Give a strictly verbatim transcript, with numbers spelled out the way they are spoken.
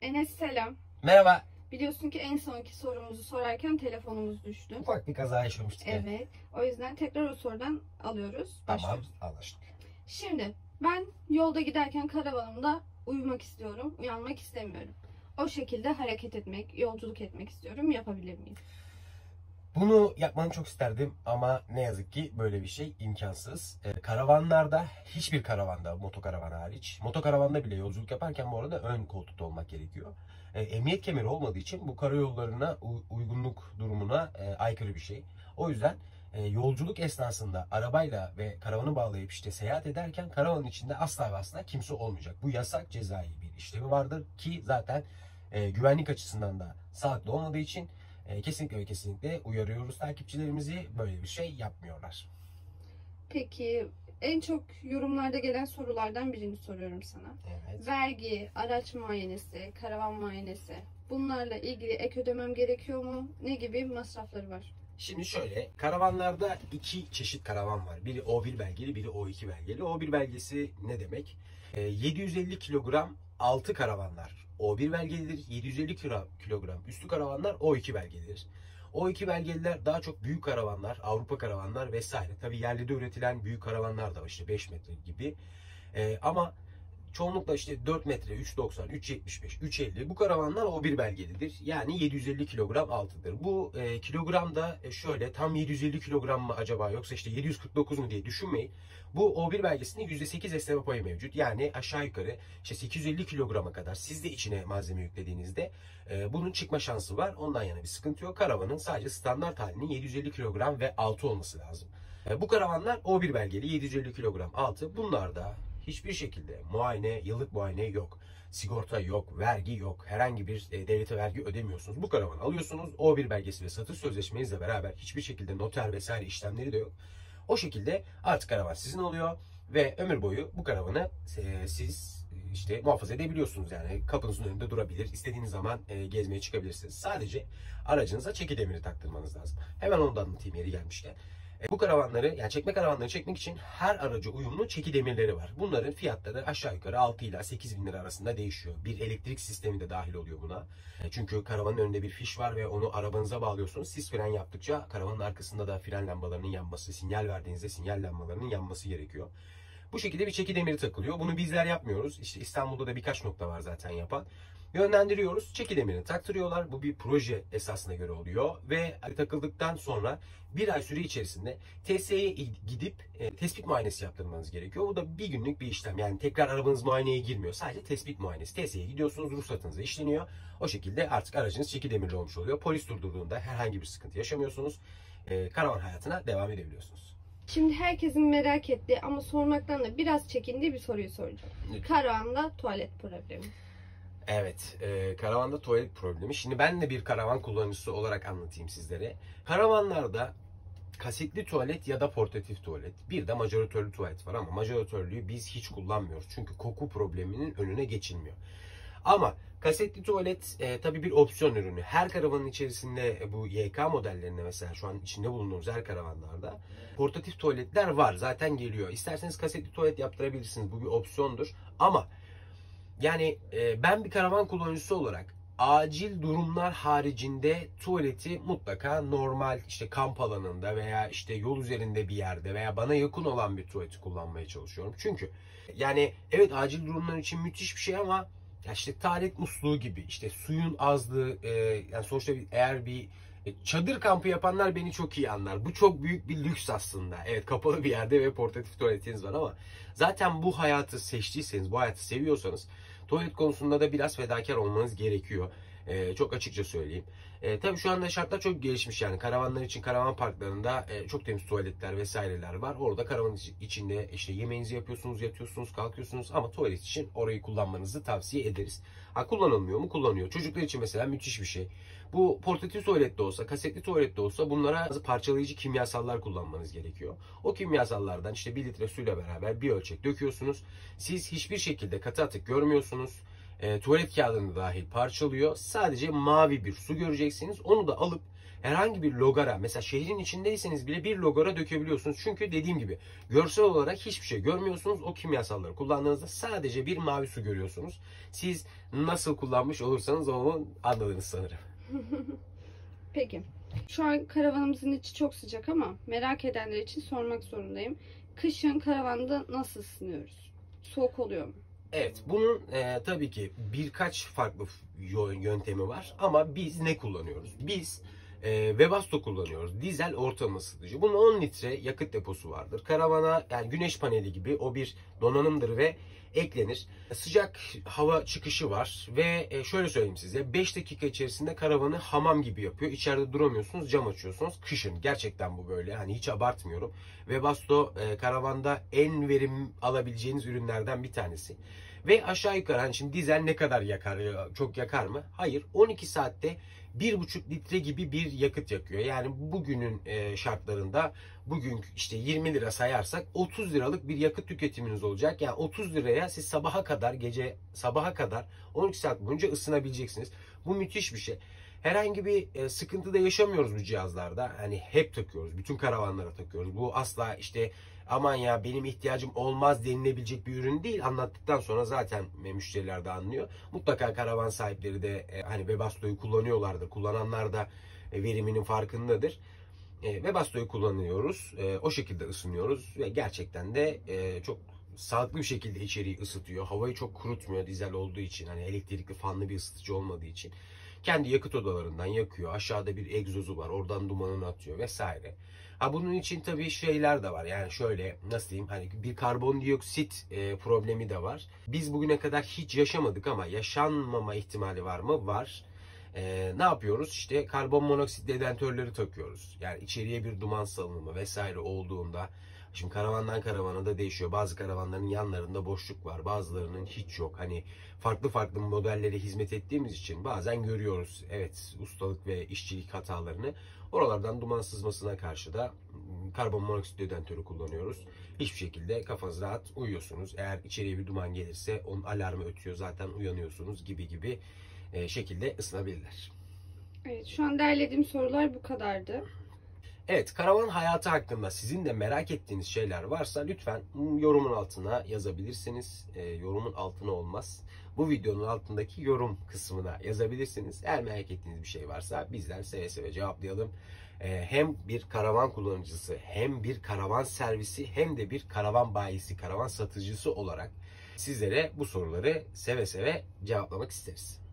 Enes selam. Merhaba. Biliyorsun ki en sonki sorumuzu sorarken telefonumuz düştü. Ufak bir kaza yaşamıştık. Evet. O yüzden tekrar o sorudan alıyoruz. Tamam, Başlıyoruz. anlaştık. Şimdi ben yolda giderken karavanımda uyumak istiyorum. Uyanmak istemiyorum. O şekilde hareket etmek, yolculuk etmek istiyorum. Yapabilir miyim? Bunu yapmanı çok isterdim ama ne yazık ki böyle bir şey imkansız. Ee, karavanlarda, hiçbir karavanda, motokaravan hariç, motokaravanda bile yolculuk yaparken bu arada ön koltukta olmak gerekiyor. Ee, emniyet kemeri olmadığı için bu karayollarına uygunluk durumuna e, aykırı bir şey. O yüzden e, yolculuk esnasında arabayla ve karavanı bağlayıp işte seyahat ederken karavanın içinde asla ve asla kimse olmayacak. Bu yasak, cezai bir işlemi vardır ki zaten e, güvenlik açısından da sağlıklı olmadığı için E, kesinlikle ve kesinlikle uyarıyoruz takipçilerimizi, böyle bir şey yapmıyorlar. Peki en çok yorumlarda gelen sorulardan birini soruyorum sana. Evet. Vergi, araç muayenesi, karavan muayenesi, bunlarla ilgili ek ödemem gerekiyor mu? Ne gibi masrafları var? Şimdi şöyle, karavanlarda iki çeşit karavan var. Biri O bir belgeli, biri O iki belgeli. O bir belgesi ne demek? E, yedi yüz elli kilogram altı karavanlar O bir belgelidir. yedi yüz elli kilogram üstü karavanlar O iki belgelidir. O iki belgeliler daha çok büyük karavanlar, Avrupa karavanlar vesaire. Tabii yerli de üretilen büyük karavanlar da var, işte beş metre gibi. Ee, ama çoğunlukla işte dört metre, üç doksan, üç yetmiş beş, üç elli bu karavanlar O bir belgelidir. Yani yedi yüz elli kilogram altıdır. Bu e, kilogram da şöyle, tam yedi yüz elli kilogram mı acaba yoksa işte yedi yüz kırk dokuz mu diye düşünmeyin. Bu O bir belgesinde yüzde sekiz esneme payı mevcut. Yani aşağı yukarı işte sekiz yüz elli kilograma kadar siz de içine malzeme yüklediğinizde e, bunun çıkma şansı var. Ondan yana bir sıkıntı yok. Karavanın sadece standart halinin yedi yüz elli kilogram ve altı olması lazım. E, bu karavanlar O bir belgeli, yedi yüz elli kilogram altı. Bunlarda hiçbir şekilde muayene, yıllık muayene yok. Sigorta yok, vergi yok. Herhangi bir e, devlete vergi ödemiyorsunuz. Bu karavanı alıyorsunuz. O bir belgesi ve satış sözleşmenizle beraber hiçbir şekilde noter vesaire işlemleri de yok. O şekilde artık karavan sizin oluyor ve ömür boyu bu karavanı e, siz işte muhafaza edebiliyorsunuz. Yani kapınızın önünde durabilir. İstediğiniz zaman e, gezmeye çıkabilirsiniz. Sadece aracınıza çeki demiri taktırmanız lazım. Hemen onu da anlatayım yeri gelmişken. Bu karavanları, yani çekme karavanları çekmek için her araca uyumlu çeki demirleri var. Bunların fiyatları aşağı yukarı altı ila sekiz bin lira arasında değişiyor. Bir elektrik sistemi de dahil oluyor buna. Çünkü karavanın önünde bir fiş var ve onu arabanıza bağlıyorsunuz. Siz fren yaptıkça karavanın arkasında da fren lambalarının yanması, sinyal verdiğinizde sinyal lambalarının yanması gerekiyor. Bu şekilde bir çeki demiri takılıyor. Bunu bizler yapmıyoruz. İşte İstanbul'da da birkaç nokta var zaten yapan. Yönlendiriyoruz. Çeki demirini taktırıyorlar. Bu bir proje esasına göre oluyor. Ve takıldıktan sonra bir ay süre içerisinde T S'ye gidip e, tespit muayenesi yaptırmanız gerekiyor. Bu da bir günlük bir işlem. Yani tekrar arabanız muayeneye girmiyor. Sadece tespit muayenesi. T S'ye gidiyorsunuz. Ruhsatınıza işleniyor. O şekilde artık aracınız çeki demirli olmuş oluyor. Polis durdurduğunda herhangi bir sıkıntı yaşamıyorsunuz. E, karavan hayatına devam edebiliyorsunuz. Şimdi herkesin merak ettiği ama sormaktan da biraz çekindiği bir soruyu soracağım. Lütfen. Karavanda tuvalet problemi. Evet, e, karavanda tuvalet problemi. Şimdi ben de bir karavan kullanıcısı olarak anlatayım sizlere. Karavanlarda kasetli tuvalet ya da portatif tuvalet, bir de majoratörlü tuvalet var ama majoratörlüyü biz hiç kullanmıyoruz. Çünkü koku probleminin önüne geçilmiyor. Ama kasetli tuvalet e, tabii bir opsiyon ürünü. Her karavanın içerisinde e, bu Y K modellerinde mesela şu an içinde bulunduğumuz her karavanlarda portatif tuvaletler var. Zaten geliyor. İsterseniz kasetli tuvalet yaptırabilirsiniz. Bu bir opsiyondur. Ama yani e, ben bir karavan kullanıcısı olarak acil durumlar haricinde tuvaleti mutlaka normal işte kamp alanında veya işte yol üzerinde bir yerde veya bana yakın olan bir tuvaleti kullanmaya çalışıyorum. Çünkü yani evet acil durumlar için müthiş bir şey ama ya işte tuvalet musluğu gibi işte suyun azlığı e, yani sonuçta eğer bir çadır kampı yapanlar beni çok iyi anlar. Bu çok büyük bir lüks aslında. Evet, kapalı bir yerde ve portatif tuvaletiniz var ama zaten bu hayatı seçtiyseniz, bu hayatı seviyorsanız tuvalet konusunda da biraz fedakar olmanız gerekiyor. Ee, çok açıkça söyleyeyim. Ee, tabii şu anda şartlar çok gelişmiş yani. Karavanlar için karavan parklarında e, çok temiz tuvaletler vesaireler var. Orada karavan içinde işte yemeğinizi yapıyorsunuz, yatıyorsunuz, kalkıyorsunuz ama tuvalet için orayı kullanmanızı tavsiye ederiz. Ha, kullanılmıyor mu? Kullanıyor. Çocuklar için mesela müthiş bir şey. Bu portatif tuvalette olsa, kasetli tuvalette olsa bunlara parçalayıcı kimyasallar kullanmanız gerekiyor. O kimyasallardan işte bir litre suyla beraber bir ölçek döküyorsunuz. Siz hiçbir şekilde katı atık görmüyorsunuz. E, tuvalet kağıdını dahil parçalıyor. Sadece mavi bir su göreceksiniz. Onu da alıp herhangi bir logara, mesela şehrin içindeyseniz bile bir logara dökebiliyorsunuz. Çünkü dediğim gibi görsel olarak hiçbir şey görmüyorsunuz. O kimyasalları kullandığınızda sadece bir mavi su görüyorsunuz. Siz nasıl kullanmış olursanız onu anladınız sanırım. Peki. Şu an karavanımızın içi çok sıcak ama merak edenler için sormak zorundayım. Kışın karavanda nasıl ısınıyoruz? Soğuk oluyor mu? Evet, bunun e, tabii ki birkaç farklı yöntemi var ama biz ne kullanıyoruz? Biz e, Webasto kullanıyoruz. Dizel ortam ısıtıcı. Bunun on litre yakıt deposu vardır. Karavana yani güneş paneli gibi o bir donanımdır ve eklenir. Sıcak hava çıkışı var ve e, şöyle söyleyeyim size, beş dakika içerisinde karavanı hamam gibi yapıyor. İçeride duramıyorsunuz, cam açıyorsunuz. Kışın gerçekten bu böyle. Hani hiç abartmıyorum. Webasto e, karavanda en verim alabileceğiniz ürünlerden bir tanesi. Ve aşağı yukarı hani şimdi dizel ne kadar yakar? Çok yakar mı? Hayır. on iki saatte bir buçuk litre gibi bir yakıt yakıyor. Yani bugünün şartlarında bugün işte yirmi lira sayarsak otuz liralık bir yakıt tüketiminiz olacak. Yani otuz liraya siz sabaha kadar, gece sabaha kadar on iki saat boyunca ısınabileceksiniz. Bu müthiş bir şey. Herhangi bir sıkıntı da yaşamıyoruz bu cihazlarda. Hani hep takıyoruz. Bütün karavanlara takıyoruz. Bu asla işte aman ya benim ihtiyacım olmaz denilebilecek bir ürün değil. Anlattıktan sonra zaten müşteriler de anlıyor. Mutlaka karavan sahipleri de hani Webasto'yu kullanıyorlardır. Kullananlar da veriminin farkındadır. Webasto'yu kullanıyoruz. O şekilde ısınıyoruz ve gerçekten de çok sağlıklı bir şekilde içeriği ısıtıyor. Havayı çok kurutmuyor dizel olduğu için. Hani elektrikli fanlı bir ısıtıcı olmadığı için. Kendi yakıt odalarından yakıyor. Aşağıda bir egzozu var. Oradan dumanını atıyor vesaire. Ha bunun için tabii şeyler de var. Yani şöyle nasıl diyeyim, hani bir karbondioksit e, problemi de var. Biz bugüne kadar hiç yaşamadık ama yaşanmama ihtimali var mı? Var. E, ne yapıyoruz? İşte karbon monoksit dedentörleri takıyoruz. Yani içeriye bir duman salınımı vesaire olduğunda, şimdi karavandan karavana da değişiyor. Bazı karavanların yanlarında boşluk var. Bazılarının hiç yok. Hani farklı farklı modellere hizmet ettiğimiz için bazen görüyoruz. Evet, ustalık ve işçilik hatalarını. Oralardan duman sızmasına karşı da karbon monoksit dedentörü kullanıyoruz. Hiçbir şekilde kafanız rahat uyuyorsunuz. Eğer içeriye bir duman gelirse onun alarmı ötüyor, zaten uyanıyorsunuz gibi gibi şekilde ısınabilirler. Evet, şu an derlediğim sorular bu kadardı. Evet, karavan hayatı hakkında sizin de merak ettiğiniz şeyler varsa lütfen yorumun altına yazabilirsiniz. E, yorumun altına olmaz. Bu videonun altındaki yorum kısmına yazabilirsiniz. Eğer merak ettiğiniz bir şey varsa bizler seve seve cevaplayalım. E, hem bir karavan kullanıcısı, hem bir karavan servisi, hem de bir karavan bayisi, karavan satıcısı olarak sizlere bu soruları seve seve cevaplamak isteriz.